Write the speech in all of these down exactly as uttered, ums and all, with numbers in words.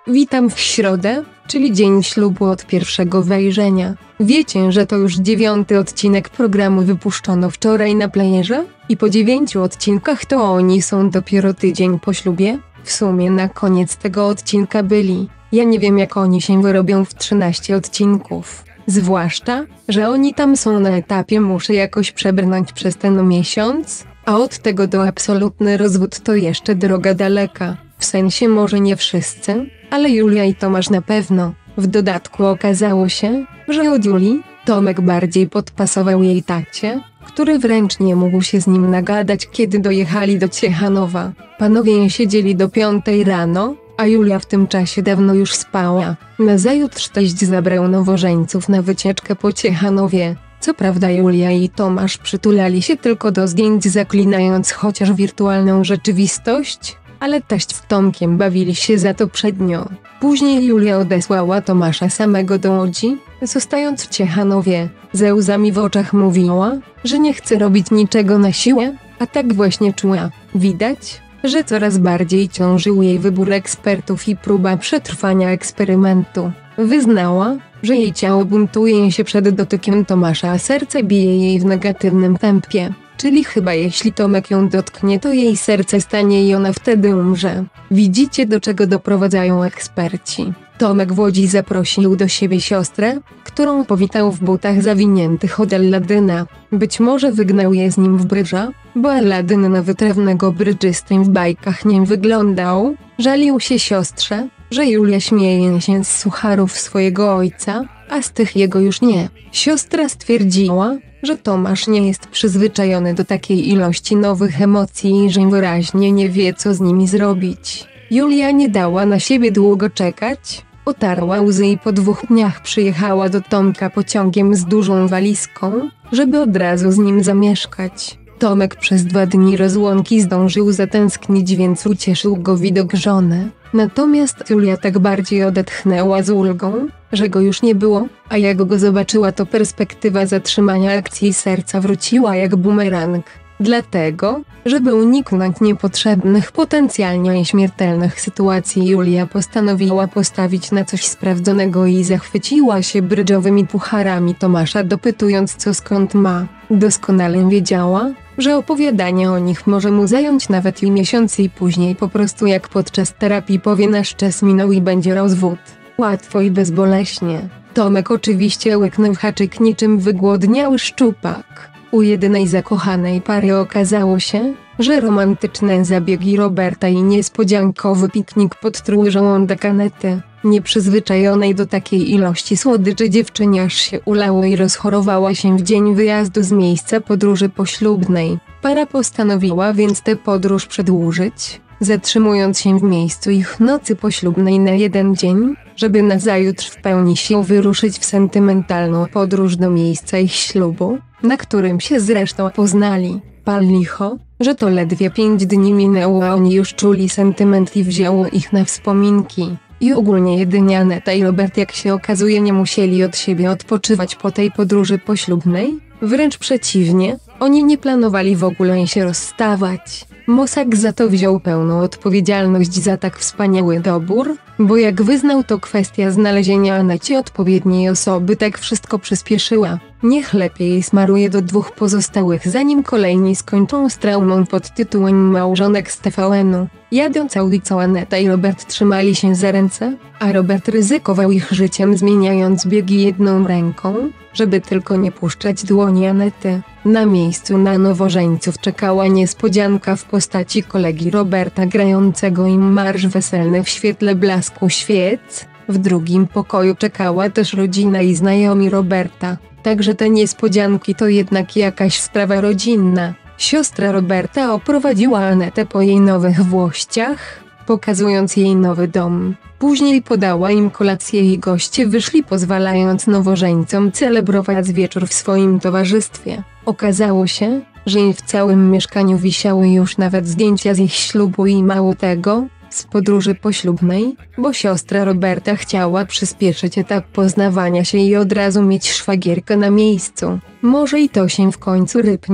Witam w środę, czyli dzień ślubu od pierwszego wejrzenia. Wiecie, że to już dziewiąty odcinek programu wypuszczono wczoraj na playerze? I po dziewięciu odcinkach to oni są dopiero tydzień po ślubie? W sumie na koniec tego odcinka byli. Ja nie wiem, jak oni się wyrobią w trzynaście odcinków. Zwłaszcza, że oni tam są na etapie muszę jakoś przebrnąć przez ten miesiąc, a od tego do absolutny rozwód to jeszcze droga daleka. W sensie może nie wszyscy, ale Julia i Tomasz na pewno. W dodatku okazało się, że od Julii Tomek bardziej podpasował jej tacie, który wręcz nie mógł się z nim nagadać, kiedy dojechali do Ciechanowa. Panowie siedzieli do piątej rano, a Julia w tym czasie dawno już spała. Nazajutrz teść zabrał nowożeńców na wycieczkę po Ciechanowie. Co prawda Julia i Tomasz przytulali się tylko do zdjęć, zaklinając chociaż wirtualną rzeczywistość, ale teść z Tomkiem bawili się za to przednio. Później Julia odesłała Tomasza samego do Łodzi, zostając w Ciechanowie. Ze łzami w oczach mówiła, że nie chce robić niczego na siłę, a tak właśnie czuła. Widać, że coraz bardziej ciążył jej wybór ekspertów i próba przetrwania eksperymentu. Wyznała, że jej ciało buntuje się przed dotykiem Tomasza, a serce bije jej w negatywnym tempie. Czyli chyba jeśli Tomek ją dotknie, to jej serce stanie i ona wtedy umrze. Widzicie, do czego doprowadzają eksperci. Tomek w Łodzi zaprosił do siebie siostrę, którą powitał w butach zawiniętych od Aladyna. Być może wygnał je z nim w brydża, bo Aladyn na wytrawnego brydżystę w bajkach nie wyglądał. Żalił się siostrze, że Julia śmieje się z sucharów swojego ojca, a z tych jego już nie. Siostra stwierdziła, że Tomasz nie jest przyzwyczajony do takiej ilości nowych emocji i że wyraźnie nie wie, co z nimi zrobić. Julia nie dała na siebie długo czekać, otarła łzy i po dwóch dniach przyjechała do Tomka pociągiem z dużą walizką, żeby od razu z nim zamieszkać. Tomek przez dwa dni rozłąki zdążył zatęsknić, więc ucieszył go widok żony. Natomiast Julia tak bardziej odetchnęła z ulgą, że go już nie było, a jak go zobaczyła, to perspektywa zatrzymania akcji serca wróciła jak bumerang. Dlatego, żeby uniknąć niepotrzebnych, potencjalnie śmiertelnych sytuacji, Julia postanowiła postawić na coś sprawdzonego i zachwyciła się brydżowymi pucharami Tomasza, dopytując, co skąd ma. Doskonale wiedziała, że opowiadanie o nich może mu zająć nawet i miesiąc, i później po prostu jak podczas terapii powie, nasz czas minął i będzie rozwód. Łatwo i bezboleśnie. Tomek oczywiście łyknął haczyk niczym wygłodniały szczupak. U jedynej zakochanej pary okazało się, że romantyczne zabiegi Roberta i niespodziankowy piknik pod trójżołądek Anety, nieprzyzwyczajonej do takiej ilości słodyczy dziewczynie, aż się ulało i rozchorowała się w dzień wyjazdu z miejsca podróży poślubnej. Para postanowiła więc tę podróż przedłużyć, zatrzymując się w miejscu ich nocy poślubnej na jeden dzień, żeby nazajutrz w pełni się wyruszyć w sentymentalną podróż do miejsca ich ślubu, na którym się zresztą poznali. Pal licho, że to ledwie pięć dni minęło, a oni już czuli sentyment i wzięło ich na wspominki. I ogólnie jedynie Aneta i Robert, jak się okazuje, nie musieli od siebie odpoczywać po tej podróży poślubnej. Wręcz przeciwnie, oni nie planowali w ogóle się rozstawać. Mosak za to wziął pełną odpowiedzialność za tak wspaniały dobór, bo jak wyznał, to kwestia znalezienia Anecie odpowiedniej osoby tak wszystko przyspieszyła. Niech lepiej smaruje do dwóch pozostałych, zanim kolejni skończą z traumą pod tytułem małżonek z T V N-u. Jadąc audycją, Aneta i Robert trzymali się za ręce, a Robert ryzykował ich życiem, zmieniając biegi jedną ręką, żeby tylko nie puszczać dłoni Anety. Na miejscu na nowożeńców czekała niespodzianka w postaci kolegi Roberta grającego im marsz weselny w świetle blasku świec. W drugim pokoju czekała też rodzina i znajomi Roberta, także te niespodzianki to jednak jakaś sprawa rodzinna. Siostra Roberta oprowadziła Anetę po jej nowych włościach, pokazując jej nowy dom. Później podała im kolację i goście wyszli, pozwalając nowożeńcom celebrować wieczór w swoim towarzystwie. Okazało się, że w całym mieszkaniu wisiały już nawet zdjęcia z ich ślubu i mało tego, z podróży poślubnej, bo siostra Roberta chciała przyspieszyć etap poznawania się i od razu mieć szwagierkę na miejscu. Może i to się w końcu rypnie,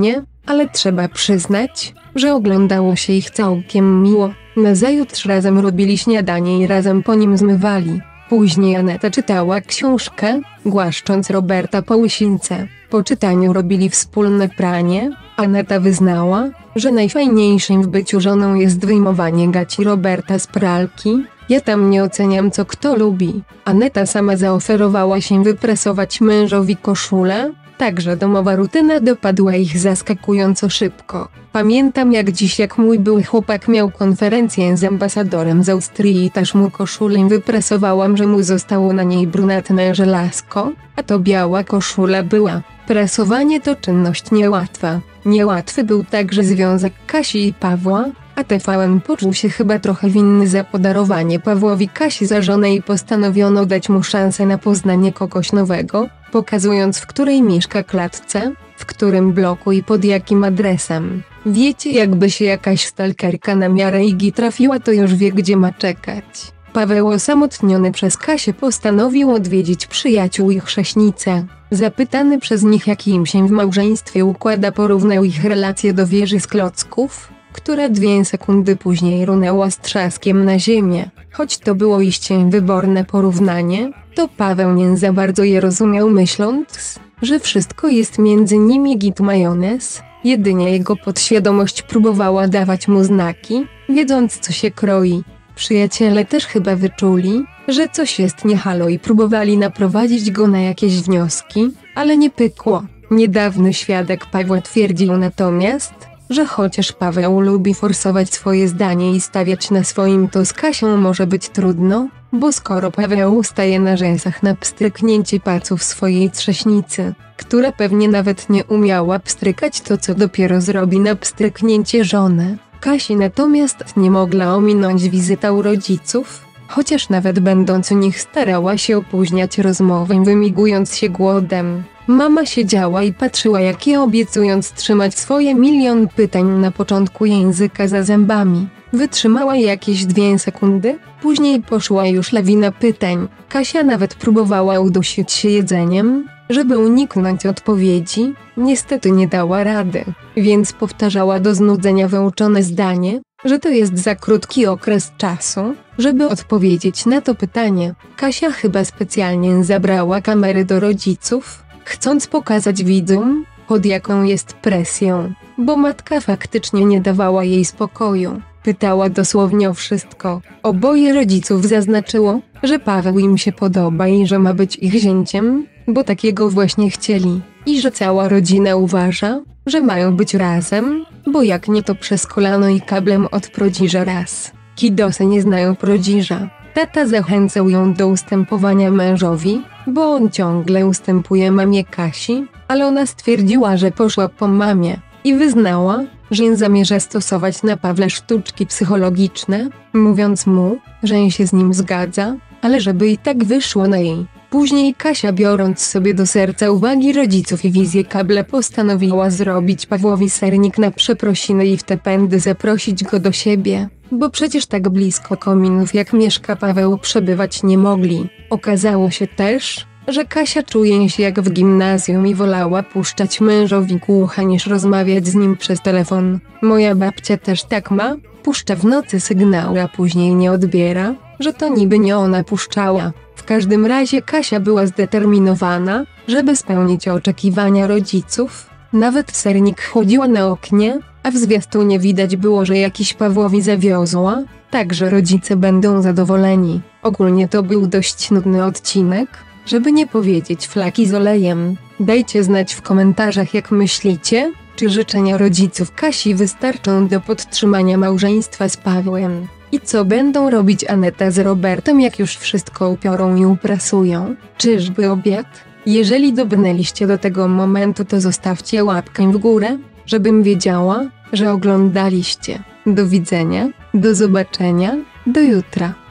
ale trzeba przyznać, że oglądało się ich całkiem miło. Nazajutrz razem robili śniadanie i razem po nim zmywali. Później Aneta czytała książkę, głaszcząc Roberta po łysince. Po czytaniu robili wspólne pranie. Aneta wyznała, że najfajniejszym w byciu żoną jest wyjmowanie gaci Roberta z pralki. Ja tam nie oceniam, co kto lubi. Aneta sama zaoferowała się wypresować mężowi koszulę, także domowa rutyna dopadła ich zaskakująco szybko. Pamiętam jak dziś, jak mój były chłopak miał konferencję z ambasadorem z Austrii i też mu koszulę wypresowałam, że mu zostało na niej brunatne żelazko, a to biała koszula była. Presowanie to czynność niełatwa. Niełatwy był także związek Kasi i Pawła, a T V N poczuł się chyba trochę winny za podarowanie Pawłowi Kasi za żonę i postanowiono dać mu szansę na poznanie kogoś nowego, pokazując w której mieszka klatce, w którym bloku i pod jakim adresem. Wiecie, jakby się jakaś stalkerka na miarę Igi trafiła, to już wie, gdzie ma czekać. Paweł, osamotniony przez Kasię, postanowił odwiedzić przyjaciół i chrześnicę. Zapytany przez nich, jak im się w małżeństwie układa, porównał ich relacje do wieży z klocków, która dwie sekundy później runęła z trzaskiem na ziemię. Choć to było iście wyborne porównanie, to Paweł nie za bardzo je rozumiał, myśląc, że wszystko jest między nimi git majonez. Jedynie jego podświadomość próbowała dawać mu znaki, wiedząc, co się kroi. Przyjaciele też chyba wyczuli, że coś jest nie halo i próbowali naprowadzić go na jakieś wnioski, ale nie pykło. Niedawny świadek Pawła twierdził natomiast, że chociaż Paweł lubi forsować swoje zdanie i stawiać na swoim, to z Kasią może być trudno, bo skoro Paweł staje na rzęsach na pstryknięcie paców swojej trześnicy, która pewnie nawet nie umiała pstrykać, to co dopiero zrobi na pstryknięcie żony. Kasi natomiast nie mogła ominąć wizyta u rodziców, chociaż nawet będąc u nich starała się opóźniać rozmowę, wymigując się głodem. Mama siedziała i patrzyła, jak je, obiecując trzymać swoje milion pytań na początku języka za zębami. Wytrzymała jakieś dwie sekundy, później poszła już lawina pytań. Kasia nawet próbowała udusić się jedzeniem, żeby uniknąć odpowiedzi, niestety nie dała rady, więc powtarzała do znudzenia wyuczone zdanie, że to jest za krótki okres czasu, żeby odpowiedzieć na to pytanie. Kasia chyba specjalnie zabrała kamery do rodziców, chcąc pokazać widzom, pod jaką jest presją, bo matka faktycznie nie dawała jej spokoju. Pytała dosłownie o wszystko. Oboje rodziców zaznaczyło, że Paweł im się podoba i że ma być ich zięciem, bo takiego właśnie chcieli. I że cała rodzina uważa, że mają być razem, bo jak nie, to przez kolano i kablem od Prodziża raz. Kidosy nie znają Prodziża. Tata zachęcał ją do ustępowania mężowi, bo on ciągle ustępuje mamie Kasi, ale ona stwierdziła, że poszła po mamie i wyznała, że zamierza stosować na Pawle sztuczki psychologiczne, mówiąc mu, że się z nim zgadza, ale żeby i tak wyszło na jej. Później Kasia, biorąc sobie do serca uwagi rodziców i wizję kable, postanowiła zrobić Pawłowi sernik na przeprosiny i w te pędy zaprosić go do siebie, bo przecież tak blisko kominów jak mieszka Paweł przebywać nie mogli. Okazało się też, że Kasia czuje się jak w gimnazjum i wolała puszczać mężowi ucha niż rozmawiać z nim przez telefon. Moja babcia też tak ma, puszcza w nocy sygnały, a później nie odbiera, że to niby nie ona puszczała. W każdym razie Kasia była zdeterminowana, żeby spełnić oczekiwania rodziców. Nawet sernik chodziła na oknie, a w zwiastunie widać było, że jakiś Pawłowi zawiozła, także rodzice będą zadowoleni. Ogólnie to był dość nudny odcinek, żeby nie powiedzieć flaki z olejem. Dajcie znać w komentarzach, jak myślicie, czy życzenia rodziców Kasi wystarczą do podtrzymania małżeństwa z Pawłem. I co będą robić Aneta z Robertem, jak już wszystko upiorą i uprasują? Czyżby obiad? Jeżeli dobrnęliście do tego momentu, to zostawcie łapkę w górę, żebym wiedziała, że oglądaliście. Do widzenia, do zobaczenia, do jutra.